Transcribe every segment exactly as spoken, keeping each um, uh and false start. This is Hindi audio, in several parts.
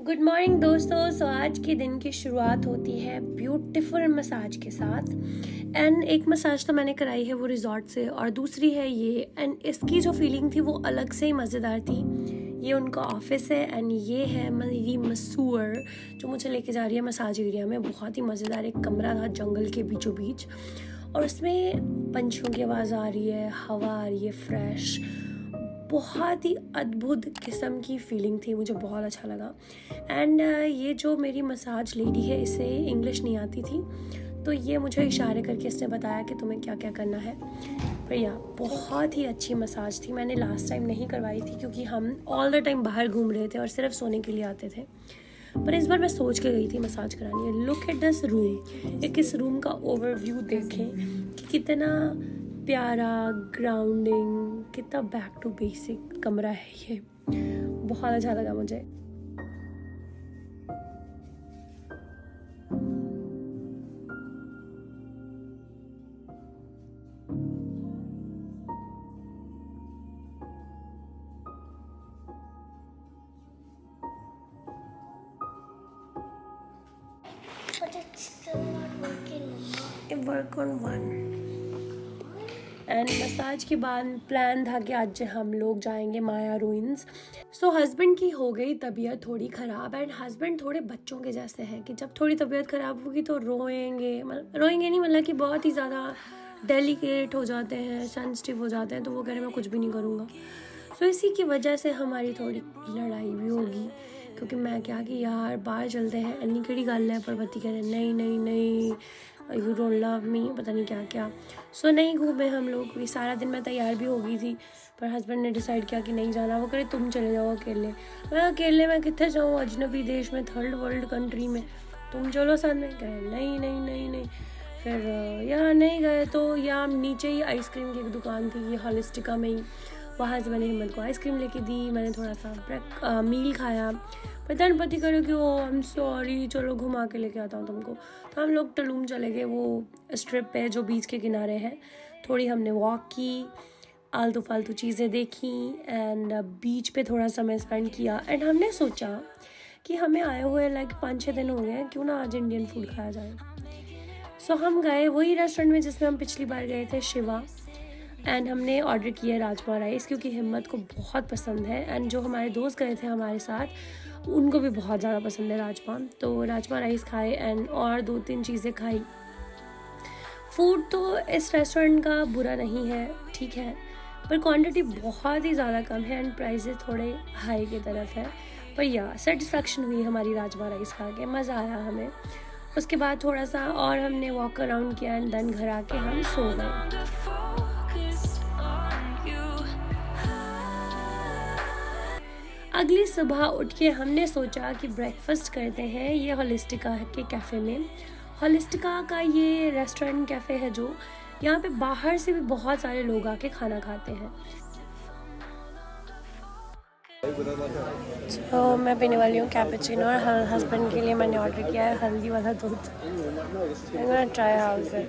गुड मॉर्निंग दोस्तों। सो आज के दिन की शुरुआत होती है ब्यूटीफुल मसाज के साथ। एंड एक मसाज तो मैंने कराई है वो रिजॉर्ट से, और दूसरी है ये। एंड इसकी जो फीलिंग थी वो अलग से ही मज़ेदार थी। ये उनका ऑफिस है एंड ये है मेरी मसूर जो मुझे लेके जा रही है मसाज एरिया में। बहुत ही मज़ेदार एक कमरा था जंगल के बीचों बीच, और उसमें पंछियों की आवाज़ आ रही है, हवा आ रही है फ्रेश। बहुत ही अद्भुत किस्म की फीलिंग थी, मुझे बहुत अच्छा लगा। एंड uh, ये जो मेरी मसाज लेडी है इसे इंग्लिश नहीं आती थी, तो ये मुझे इशारे करके इसने बताया कि तुम्हें क्या क्या करना है। पर या बहुत ही अच्छी मसाज थी। मैंने लास्ट टाइम नहीं करवाई थी क्योंकि हम ऑल द टाइम बाहर घूम रहे थे और सिर्फ सोने के लिए आते थे, पर इस बार मैं सोच के गई थी मसाज करानी है। Look at this room. एक इस रूम का ओवरव्यू देखें कि कितना प्यारा, ग्राउंडिंग, कितना बैक टू बेसिक कमरा है ये। बहुत अच्छा लगा मुझे। But it's still not working. It work on one. And massage के बाद प्लान था कि आज हम लोग जाएंगे माया रूइंस। सो हस्बैंड की हो गई तबीयत थोड़ी ख़राब, एंड हस्बैंड थोड़े बच्चों के जैसे हैं कि जब थोड़ी तबीयत ख़राब होगी तो रोएंगे, मतलब रोएंगे नहीं, मतलब कि बहुत ही ज़्यादा डेलिकेट हो जाते हैं, सेंसिटिव हो जाते हैं, तो वो कह रहे मैं कुछ भी नहीं करूँगा। सो इसी की वजह से हमारी थोड़ी लड़ाई भी होगी, क्योंकि मैं क्या कि यार बाहर चलते हैं, अन्नी कड़ी गल है, पर पति कह रहे नहीं नहीं नहीं यू डोंट लव मी, पता नहीं क्या क्या। सो so, नहीं घूमे हम लोग भी। सारा दिन मैं तैयार भी हो गई थी, पर हस्बैंड ने डिसाइड किया कि नहीं जाना। वो करे तुम चले जाओ अकेले। मैं अकेले मैं कितने जाऊँ अजनबी देश में, थर्ड वर्ल्ड कंट्री में, तुम चलो साथ में। कहे नहीं नहीं नहीं नहीं। फिर यहाँ नहीं गए तो यहाँ नीचे ही आइसक्रीम की एक दुकान थी, ये हॉलिस्टिका में ही। वहाँ से मैंने हिम्मत को आइसक्रीम लेके दी। मैंने थोड़ा सा ब्रेक आ, मील खाया। पर धनपति करो कि ओ आई एम सॉरी, चलो घुमा के लेके आता हूँ तुमको। तो हम लोग टलूम चले गए, वो स्ट्रिप पे जो बीच के किनारे है। थोड़ी हमने वॉक की, आलतू फालतू चीज़ें देखी, एंड बीच पे थोड़ा समय स्पेंड किया। एंड हमने सोचा कि हमें आए हुए लाइक पाँच छः दिन हो गए हैं, क्यों ना आज इंडियन फूड खाया जाए। सो so, हम गए वही रेस्टोरेंट में जिसमें हम पिछली बार गए थे, शिवा। एंड हमने ऑर्डर किया राजमा राइस, क्योंकि हिम्मत को बहुत पसंद है। एंड जो हमारे दोस्त गए थे हमारे साथ उनको भी बहुत ज़्यादा पसंद है राजमा। तो राजमा राइस खाए एंड और दो तीन चीज़ें खाई। फूड तो इस रेस्टोरेंट का बुरा नहीं है, ठीक है, पर क्वांटिटी बहुत ही ज़्यादा कम है एंड प्राइसेस थोड़े हाई की तरफ है। पर या सेटिस्फेक्शन हुई हमारी राजमा राइस खा के, मज़ा आया हमें। उसके बाद थोड़ा सा और हमने वॉक अराउंड किया एंड देन घर आके हम सो गए। अगली सुबह उठ के हमने सोचा कि ब्रेकफास्ट करते हैं ये हॉलिस्टिका के कैफ़े में। हॉलिस्टिका का ये रेस्टोरेंट कैफ़े है जो यहाँ पे बाहर से भी बहुत सारे लोग आके खाना खाते हैं। तो मैं पीने वाली हूँ कैपेचिनो, और हस्बैंड के लिए मैंने ऑर्डर किया है हल्दी वाला दूध। ट्राई हाउस है।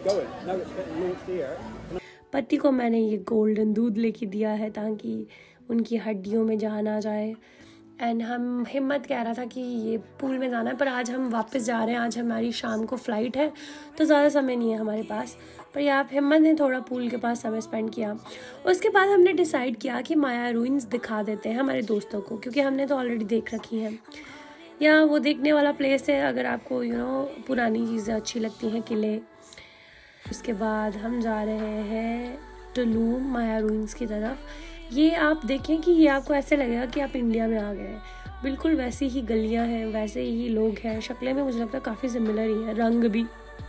पति को मैंने ये गोल्डन दूध लेके दिया है ताकि उनकी हड्डियों में जान आ जाए। एंड हम हिम्मत कह रहा था कि ये पूल में जाना है, पर आज हम वापस जा रहे हैं। आज हमारी शाम को फ़्लाइट है तो ज़्यादा समय नहीं है हमारे पास। पर यहाँ हिम्मत ने थोड़ा पूल के पास समय स्पेंड किया। उसके बाद हमने डिसाइड किया कि माया रूइंस दिखा देते हैं हमारे दोस्तों को, क्योंकि हमने तो ऑलरेडी देख रखी हैं। यहाँ वो देखने वाला प्लेस है अगर आपको यू नो पुरानी चीज़ें अच्छी लगती हैं, किले। उसके बाद हम जा रहे हैं टुलूम माया रूइंस की तरफ। ये आप देखें कि ये आपको ऐसे लगेगा कि आप इंडिया में आ गए हैं। बिल्कुल वैसी ही गलियां हैं, वैसे ही लोग हैं, शक्लें में मुझे लगता है काफ़ी सिमिलर ही है, रंग भी।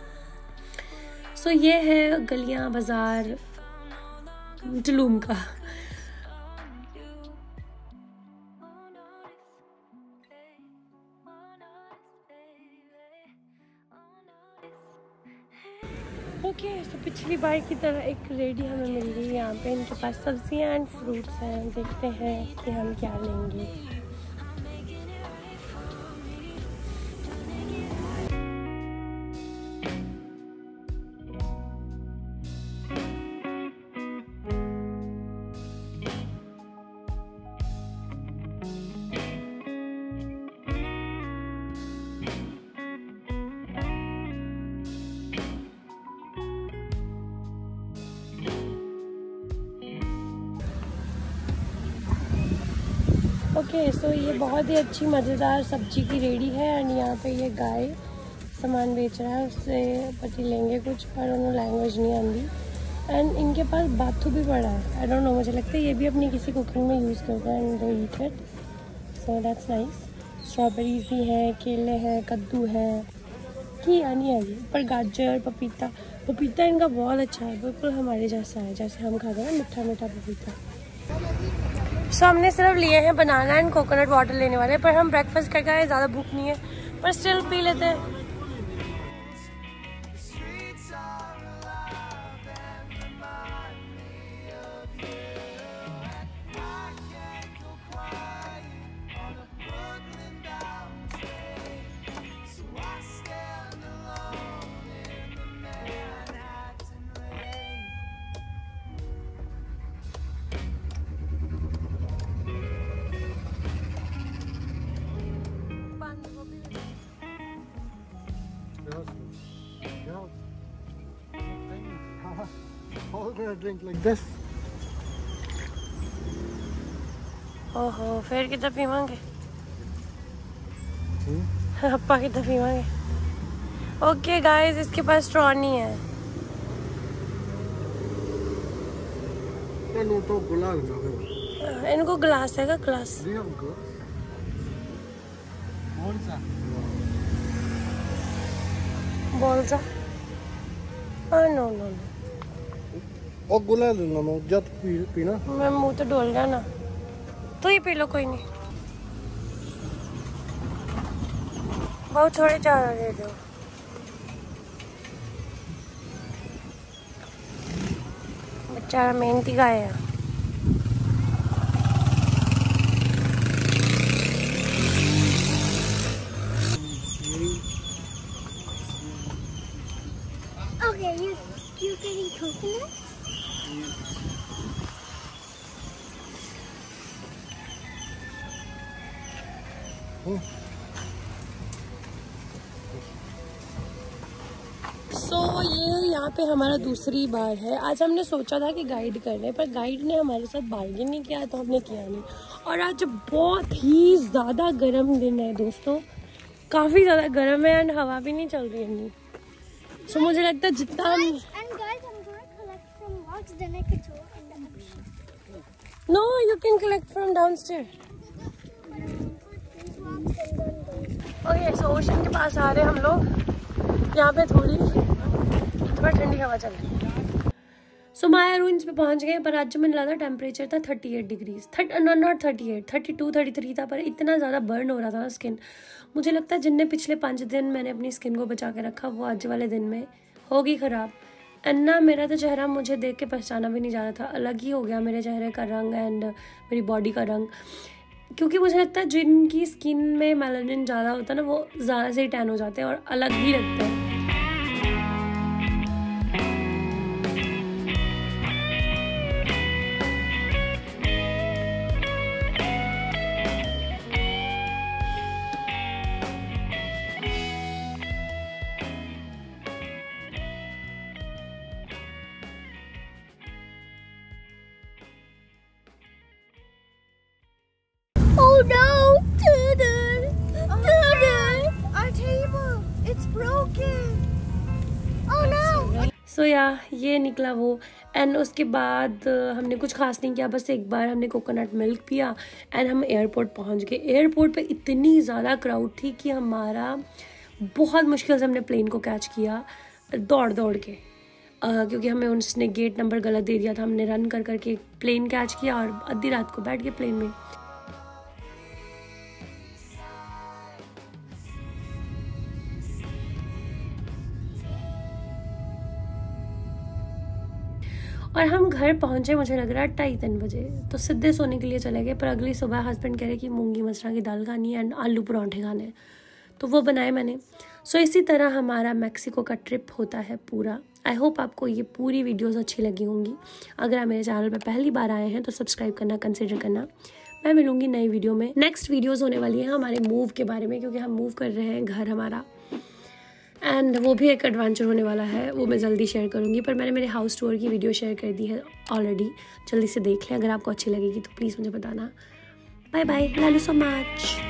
सो ये है गलियां, बाज़ार टुलूम का। ओके okay, तो पिछली बार की तरह एक रेडी हमें मिल गई यहाँ पे। इनके पास सब्जियाँ एंड फ्रूट्स हैं, देखते हैं कि हम क्या लेंगे। ओके सो ये बहुत ही अच्छी मज़ेदार सब्जी की रेडी है एंड यहाँ पे ये गाय सामान बेच रहा है, उससे पति लेंगे कुछ, पर उन्हें लैंग्वेज नहीं आती। एंड इनके पास बाथू भी पड़ा है, आई डोंट नो, मुझे लगता है ये भी अपनी किसी कुकिंग में यूज़ करते हैं and they eat it, so that's nice. Strawberries भी है, केले हैं, कद्दू है, की आनी है पर गाजर, पपीता। पपीता इनका बहुत अच्छा है, बिल्कुल हमारे जैसा है जैसे हम खाते हैं ना, मीठा मीठा पपीता। सो so, हमने सिर्फ लिए हैं बनाना एंड कोकोनट वाटर लेने वाले, पर हम ब्रेकफास्ट करके आए, ज़्यादा भूख नहीं है, पर स्टिल पी लेते हैं। All gonna drink like this. ओहो, फिर कितना पीवांगे? hmm? अप्पा कितना पीवांगे? ओके गाइस, इसके पास स्ट्रॉ नहीं है। इनको तो गिलास दो। इनको गिलास है का गिलास? कौन सा? बोल सा? हाँ नो नो नो। और गुला लूंगा मैं, जब पी पीना। मैं मुंह तो डोल गया ना, तो ही पी लो, कोई नहीं। बहुत थोड़े ज़्यादा दे दो। बेचारा मेहनती गाय है। Okay, you you getting coconut? hmm? So so, ये यहाँ पे हमारा दूसरी बार है। आज हमने सोचा था कि गाइड कर रहे, पर गाइड ने हमारे साथ बार्गेन नहीं किया, तो हमने किया नहीं। और आज बहुत ही ज़्यादा गर्म दिन है दोस्तों, काफ़ी ज़्यादा गर्म है एंड हवा भी नहीं चल रही है। सो so, मुझे लगता है जितना हम And guys, I'm going to collect some rocks, then I could throw in the ocean. No you can collect from downstair. These rocks and then those. Okay so ocean के पास आ रहे हैं हम लोग, यहाँ पे थोड़ी थोड़ा ठंडी हवा चल रही है। सो माया रूइंस पे पहुँच गए, पर आज जो मैंने लगा टेम्परेचर था thirty eight degrees, thirty not thirty eight, thirty two thirty three था, पर इतना ज़्यादा बर्न हो रहा था ना स्किन। मुझे लगता है जिनने पिछले पाँच दिन मैंने अपनी स्किन को बचा के रखा, वो आज वाले दिन में होगी ख़राब। एंड ना मेरा तो चेहरा मुझे देख के पहचाना भी नहीं जा रहा था, अलग ही हो गया मेरे चेहरे का रंग एंड मेरी बॉडी का रंग, क्योंकि मुझे लगता है जिनकी स्किन में मेलानिन ज़्यादा होता है ना, वो ज़्यादा से ही टैन हो जाते हैं और अलग ही लगते हैं। Oh no! Tudor! Tudor! Our table! It's broken! Oh no! So so, या yeah, ये निकला वो। एंड उसके बाद हमने कुछ खास नहीं किया, बस एक बार हमने कोकोनट मिल्क पिया एंड हम एयरपोर्ट पहुंच गए। एयरपोर्ट पे इतनी ज़्यादा क्राउड थी कि हमारा बहुत मुश्किल से हमने प्लेन को कैच किया दौड़ दौड़ के, uh, क्योंकि हमें उसने गेट नंबर गलत दे दिया था। हमने रन कर करके प्लेन कैच किया और आधी रात को बैठ गए प्लेन में। और हम घर पहुंचे मुझे लग रहा है ढाई तीन बजे, तो सीधे सोने के लिए चले गए। पर अगली सुबह हस्बैंड कह रहे कि मूंगी मसरा की दाल खानी है एंड आलू पराठे खाने हैं, तो वो बनाए मैंने। सो इसी तरह हमारा मैक्सिको का ट्रिप होता है पूरा। आई होप आपको ये पूरी वीडियोस अच्छी लगी होंगी। अगर आप मेरे चैनल पर पहली बार आए हैं तो सब्सक्राइब करना कंसिडर करना। मैं मिलूंगी नई वीडियो में। नेक्स्ट वीडियोज़ होने वाली हैं हमारे मूव के बारे में, क्योंकि हम मूव कर रहे हैं घर हमारा, एंड वो भी एक एडवेंचर होने वाला है, वो मैं जल्दी शेयर करूँगी। पर मैंने मेरे हाउस टूर की वीडियो शेयर कर दी है ऑलरेडी, जल्दी से देख लें। अगर आपको अच्छी लगेगी तो प्लीज़ मुझे बताना। Bye bye, love you so much.